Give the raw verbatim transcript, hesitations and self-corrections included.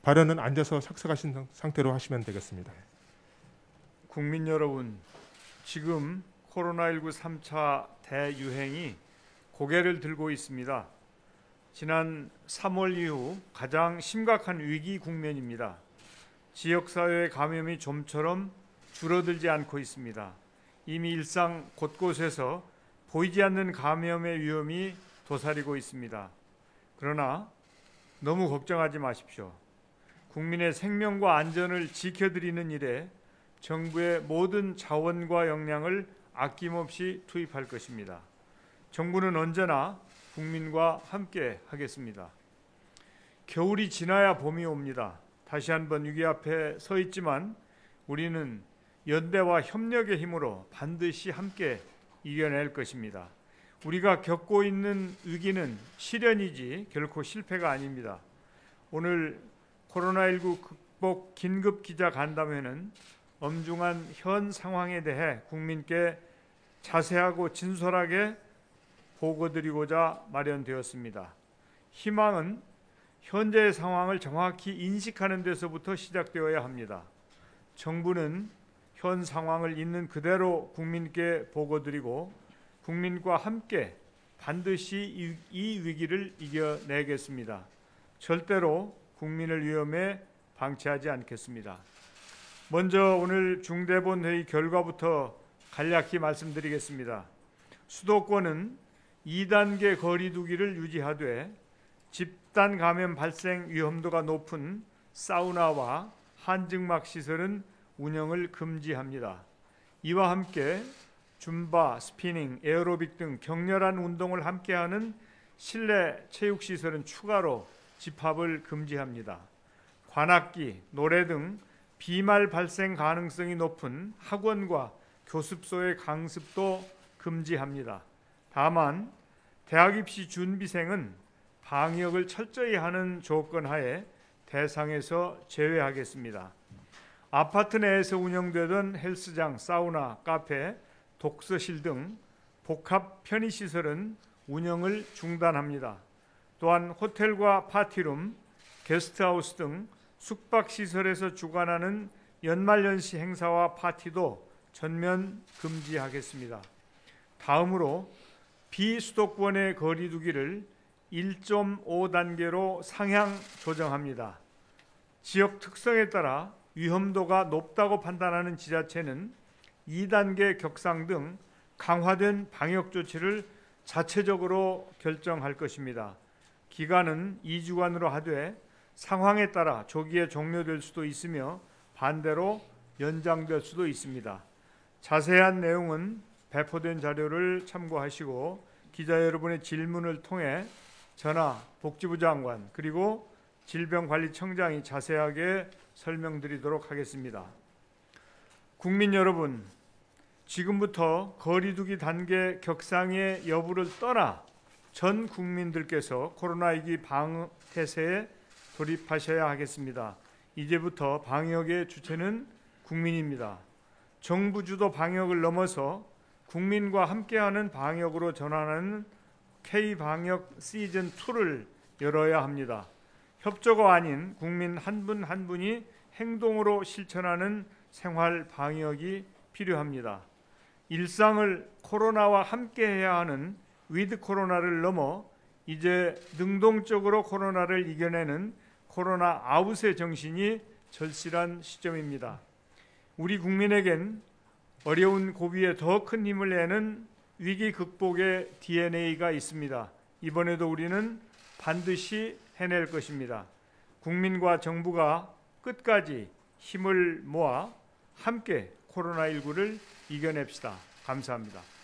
발언은 앉아서 착석하신 상태로 하시면 되겠습니다. 국민 여러분, 지금 코로나십구 삼 차 대유행이 고개를 들고 있습니다. 지난 삼월 이후 가장 심각한 위기 국면입니다. 지역사회의 감염이 좀처럼 줄어들지 않고 있습니다. 이미 일상 곳곳에서 보이지 않는 감염의 위험이 도사리고 있습니다. 그러나 너무 걱정하지 마십시오. 국민의 생명과 안전을 지켜드리는 일에 정부의 모든 자원과 역량을 아낌없이 투입할 것입니다. 정부는 언제나 국민과 함께 하겠습니다. 겨울이 지나야 봄이 옵니다. 다시 한번 위기 앞에 서 있지만 우리는 연대와 협력의 힘으로 반드시 함께 이겨낼 것입니다. 우리가 겪고 있는 위기는 시련이지 결코 실패가 아닙니다. 오늘 코로나십구 극복 긴급 기자 간담회는 엄중한 현 상황에 대해 국민께 자세하고 진솔하게 보고드리고자 마련되었습니다. 희망은 현재의 상황을 정확히 인식하는 데서부터 시작되어야 합니다. 정부는 현 상황을 있는 그대로 국민께 보고드리고 국민과 함께 반드시 이 위기를 이겨내겠습니다. 절대로 국민을 위험에 방치하지 않겠습니다. 먼저 오늘 중대본 회의 결과부터 간략히 말씀드리겠습니다. 수도권은 이 단계 거리 두기를 유지하되 집단 감염 발생 위험도가 높은 사우나와 한증막 시설은 운영을 금지합니다. 이와 함께 줌바, 스피닝, 에어로빅 등 격렬한 운동을 함께하는 실내 체육시설은 추가로 집합을 금지합니다. 관악기, 노래 등 비말 발생 가능성이 높은 학원과 교습소의 강습도 금지합니다. 다만 대학 입시 준비생은 방역을 철저히 하는 조건 하에 대상에서 제외하겠습니다. 아파트 내에서 운영되던 헬스장, 사우나, 카페, 독서실 등 복합 편의시설은 운영을 중단합니다. 또한 호텔과 파티룸, 게스트하우스 등 숙박시설에서 주관하는 연말연시 행사와 파티도 전면 금지하겠습니다. 다음으로 비수도권의 거리 두기를 일 점 오 단계로 상향 조정합니다. 지역 특성에 따라 위험도가 높다고 판단하는 지자체는 이 단계 격상 등 강화된 방역 조치를 자체적으로 결정할 것입니다. 기간은 이 주간으로 하되 상황에 따라 조기에 종료될 수도 있으며 반대로 연장될 수도 있습니다. 자세한 내용은 배포된 자료를 참고하시고 기자 여러분의 질문을 통해 전하, 복지부 장관 그리고 질병관리청장이 자세하게 설명드리도록 하겠습니다. 국민 여러분, 지금부터 거리두기 단계 격상의 여부를 떠나 전 국민들께서 코로나위기 방어 태세에 돌입하셔야 하겠습니다. 이제부터 방역의 주체는 국민입니다. 정부 주도 방역을 넘어서 국민과 함께하는 방역으로 전환하는 K방역 시즌이를 열어야 합니다. 협조가 아닌 국민 한 분 한 분이 행동으로 실천하는 생활 방역이 필요합니다. 일상을 코로나와 함께해야 하는 위드 코로나를 넘어 이제 능동적으로 코로나를 이겨내는 코로나 아웃의 정신이 절실한 시점입니다. 우리 국민에겐 어려운 고비에 더 큰 힘을 내는 위기 극복의 디엔에이가 있습니다. 이번에도 우리는 반드시 해낼 것입니다. 국민과 정부가 끝까지 힘을 모아 함께 코로나십구를 이겨냅시다. 감사합니다.